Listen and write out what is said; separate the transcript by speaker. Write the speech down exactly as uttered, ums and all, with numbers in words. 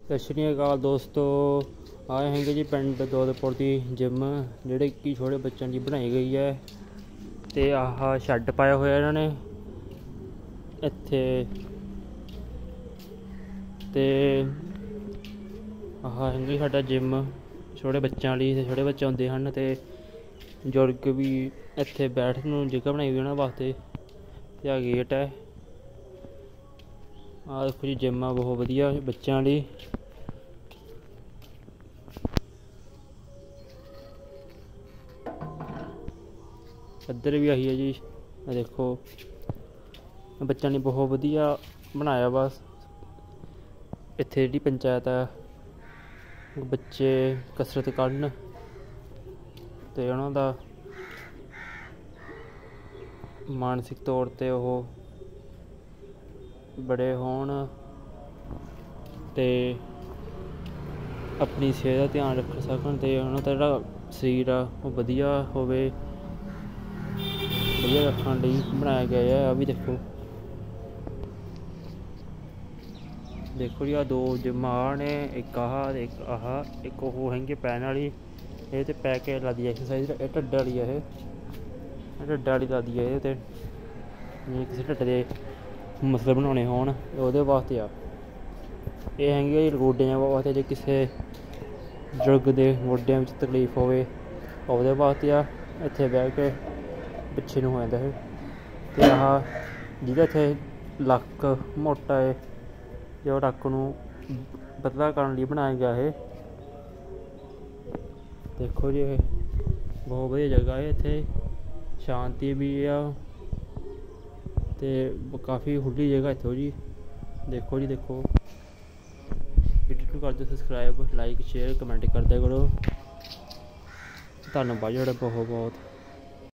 Speaker 1: ਸਤਿ ਸ਼੍ਰੀ ਅਕਾਲ ਦੋਸਤੋ, ਆਏ ਹੈਗੇ ਜੀ ਪਿੰਡ ਦੌਲਤਪੁਰ ਦੀ ਜਿਮ ਜਿਹੜੇ ਕਿ ਛੋਟੇ ਬੱਚਿਆਂ ਦੀ ਬਣਾਈ ਗਈ ਹੈ। ਤੇ ਆਹ ਸ਼ੈੱਡ ਪਾਇਆ ਹੋਇਆ ਇਹਨਾਂ ਨੇ ਇੱਥੇ, ਤੇ ਆਹ ਹੈਗੀ ਸਾਡਾ ਜਿਮ ਛੋਟੇ ਬੱਚਿਆਂ ਲਈ। ਤੇ ਛੋਟੇ ਬੱਚੇ ਆਉਂਦੇ ਹਨ ਤੇ ਬਜ਼ੁਰਗ ਵੀ ਇੱਥੇ ਬੈਠਣ ਨੂੰ ਜਗ੍ਹਾ ਬਣਾਈ ਹੋਈ ਉਹਨਾਂ ਵਾਸਤੇ। ਤੇ ਆਹ ਗੇਟ ਹੈ। ਆਹ ਦੇਖੋ ਜੀ ਜਿਮ ਆ ਬਹੁਤ ਵਧੀਆ ਬੱਚਿਆਂ ਲਈ। ਇੱਧਰ ਵੀ ਆਹੀ ਹੈ ਜੀ, ਦੇਖੋ ਬੱਚਿਆਂ ਲਈ ਬਹੁਤ ਵਧੀਆ ਬਣਾਇਆ ਵਾ। ਇੱਥੇ ਜਿਹੜੀ ਪੰਚਾਇਤ ਆ ਬੱਚੇ ਕਸਰਤ ਕਰਨ ਅਤੇ ਉਹਨਾਂ ਦਾ ਮਾਨਸਿਕ ਤੌਰ 'ਤੇ ਉਹ ਬੜੇ ਹੋਣ ਅਤੇ ਆਪਣੀ ਸਿਹਤ ਦਾ ਧਿਆਨ ਰੱਖ ਸਕਣ ਅਤੇ ਉਹਨਾਂ ਦਾ ਜਿਹੜਾ ਸਰੀਰ ਆ ਉਹ ਵਧੀਆ ਹੋਵੇ। ਵਧੀਆ ਰੱਖਣ ਲਈ ਬਣਾਇਆ ਗਿਆ ਹੈ। ਆਹ ਵੀ ਦੇਖੋ ਦੇਖੋ ਜੀ, ਆਹ ਦੋ ਜਿੰਮ ਆਹ ਨੇ, ਇੱਕ ਆਹ ਇੱਕ ਆਹ ਇੱਕ ਉਹ ਹੈਗੀ ਪੈਨ ਵਾਲੀ। ਇਹ ਤੇ ਪੈ ਕੇ ਲੱਗਦੀ ਹੈ ਐਕਸਰਸਾਈਜ਼। ਇਹ ਢੱਡ ਵਾਲੀ ਹੈ, ਇਹ ਢੱਡ ਵਾਲੀ ਲੱਗਦੀ ਹੈ। ਇਹ ਤੇ ਜਿਵੇਂ ਕਿਸੇ ਢੱਡ ਦੇ ਮਸਲ ਬਣਾਉਣੇ ਹੋਣ ਉਹਦੇ ਵਾਸਤੇ ਆ। ਇਹ ਹੈਗੀ ਆ ਗੋਡਿਆਂ ਵਾਸਤੇ, ਜੇ ਕਿਸੇ ਬਜ਼ੁਰਗ ਦੇ ਗੋਡਿਆਂ ਵਿੱਚ ਤਕਲੀਫ ਹੋਵੇ ਉਹਦੇ ਵਾਸਤੇ ਆ। ਇੱਥੇ ਬਹਿ ਕੇ ਪਿੱਛੇ ਨੂੰ ਹੋ ਜਾਂਦਾ ਇਹ। ਅਤੇ ਆਹ ਜਿਹਦਾ ਇੱਥੇ ਲੱਕ ਮੋਟਾ ਹੈ ਜੋ ਲੱਕ ਨੂੰ ਪਤਲਾ ਕਰਨ ਲਈ ਬਣਾਇਆ ਗਿਆ ਇਹ। ਦੇਖੋ ਜੀ ਇਹ ਬਹੁਤ ਵਧੀਆ ਜਗ੍ਹਾ ਹੈ, ਇੱਥੇ ਸ਼ਾਂਤੀ ਵੀ ਆ ਅਤੇ ਕਾਫੀ ਖੁੱਲ੍ਹੀ ਜਗ੍ਹਾ ਇੱਥੋਂ ਜੀ। ਦੇਖੋ ਜੀ ਦੇਖੋ ਵੀਡੀਓ ਨੂੰ ਕਰ ਦਿਓ ਸਬਸਕ੍ਰਾਈਬ, ਲਾਈਕ, ਸ਼ੇਅਰ, ਕਮੈਂਟ ਕਰਦਿਆ ਕਰੋ। ਧੰਨਵਾਦ ਜਿਹੜਾ ਬਹੁਤ ਬਹੁਤ।